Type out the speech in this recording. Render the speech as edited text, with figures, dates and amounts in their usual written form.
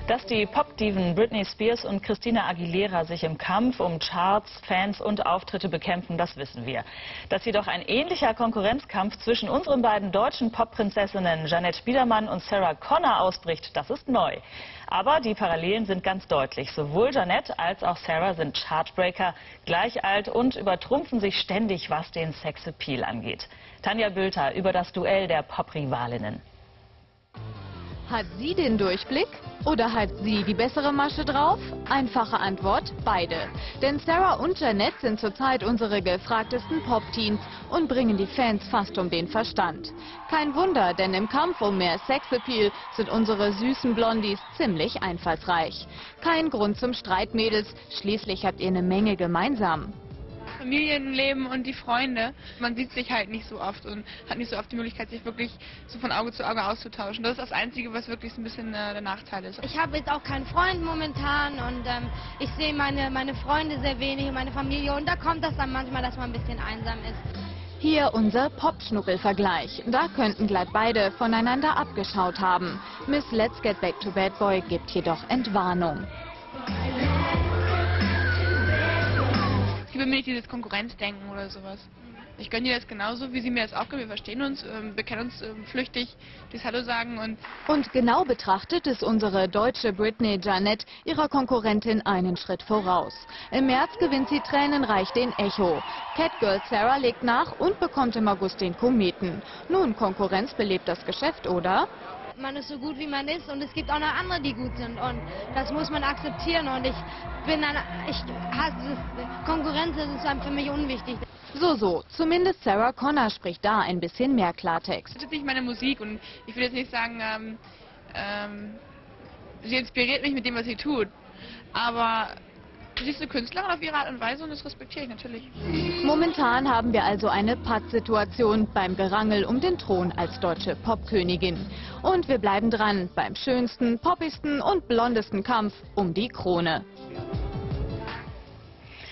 Dass die Popdiven Britney Spears und Christina Aguilera sich im Kampf um Charts, Fans und Auftritte bekämpfen, das wissen wir. Dass jedoch ein ähnlicher Konkurrenzkampf zwischen unseren beiden deutschen Popprinzessinnen Jeanette Biedermann und Sarah Connor ausbricht, das ist neu. Aber die Parallelen sind ganz deutlich. Sowohl Jeanette als auch Sarah sind Chartbreaker, gleich alt und übertrumpfen sich ständig, was den Sexappeal angeht. Tanja Bülter über das Duell der Pop-Rivalinnen. Hat sie den Durchblick oder hat sie die bessere Masche drauf? Einfache Antwort, beide. Denn Sarah und Jeanette sind zurzeit unsere gefragtesten Pop-Teens und bringen die Fans fast um den Verstand. Kein Wunder, denn im Kampf um mehr Sexappeal sind unsere süßen Blondies ziemlich einfallsreich. Kein Grund zum Streit, Mädels, schließlich habt ihr eine Menge gemeinsam. Familienleben und die Freunde. Man sieht sich halt nicht so oft und hat nicht so oft die Möglichkeit, sich wirklich so von Auge zu Auge auszutauschen. Das ist das Einzige, was wirklich so ein bisschen der Nachteil ist. Ich habe jetzt auch keinen Freund momentan und ich sehe meine Freunde sehr wenig und meine Familie und da kommt das dann manchmal, dass man ein bisschen einsam ist. Hier unser Pop-Schnuppel-Vergleich. Da könnten glatt beide voneinander abgeschaut haben. Miss Let's Get Back to Bad Boy gibt jedoch Entwarnung. Ich will mir nicht dieses Konkurrenzdenken oder sowas. Ich gönne ihr das genauso, wie sie mir das auch gönnen. Wir verstehen uns, wir kennen uns flüchtig, das Hallo sagen Und genau betrachtet ist unsere deutsche Britney Jeanette ihrer Konkurrentin einen Schritt voraus. Im März gewinnt sie tränenreich den Echo. Catgirl Sarah legt nach und bekommt im August den Kometen. Nun, Konkurrenz belebt das Geschäft, oder? Man ist so gut, wie man ist und es gibt auch noch andere, die gut sind und das muss man akzeptieren und ich hasse es. Konkurrenz, das ist für mich unwichtig. So, zumindest Sarah Connor spricht da ein bisschen mehr Klartext. Das ist nicht meine Musik und ich will jetzt nicht sagen, sie inspiriert mich mit dem, was sie tut, aber sie ist eine Künstlerin auf ihre Art und Weise und das respektiere ich natürlich. Momentan haben wir also eine Pattsituation beim Gerangel um den Thron als deutsche Popkönigin. Und wir bleiben dran beim schönsten, poppigsten und blondesten Kampf um die Krone.